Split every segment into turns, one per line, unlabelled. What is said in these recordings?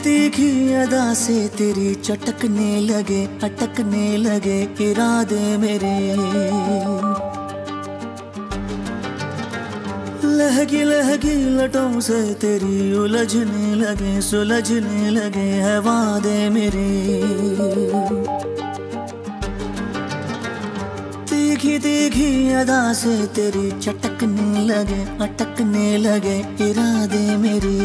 तीखी अदा से तेरी चटकने लगे, अटकने लगे इरादे मेरे। लहगी लहगी लटों से तेरी उलझने लगे, सुलझने लगे है वादे मेरे। तीखी तीखी अदा से तेरी चटकने लगे, अटकने लगे इरादे मेरे।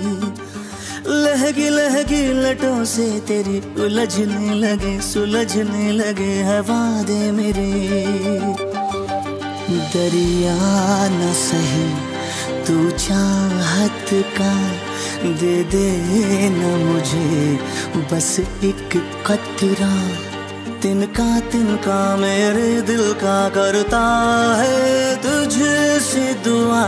लहगी लहगी लटों से तेरी उलझने लगे, सुलझने लगे है वादे मेरे। दरिया न सही तू चाहत का, दे दे न मुझे बस एक कतरा। तिनका मेरे दिल का करता है तुझसे दुआ।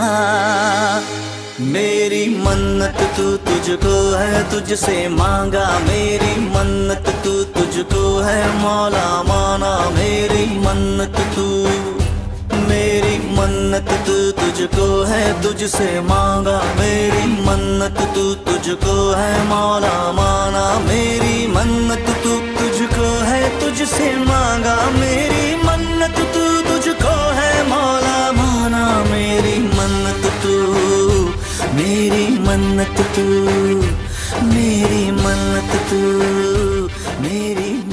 मेरी मन्नत तू तुझको है, तुझसे मांगा मेरी मन्नत तू तुझको है मौला माना। मेरी मन्नत तू, मेरी मन्नत तू तुझको है, तुझसे मांगा मेरी मन्नत तू तुझको है मौला माना। मेरी मन्नत तू तुझको है, तुझसे मांगा मेरी मन्नत तू तुझको है मौला माना। मेरी मन्नत तू, मेरी मन्नत तू, मेरी मन्नत तू, मेरी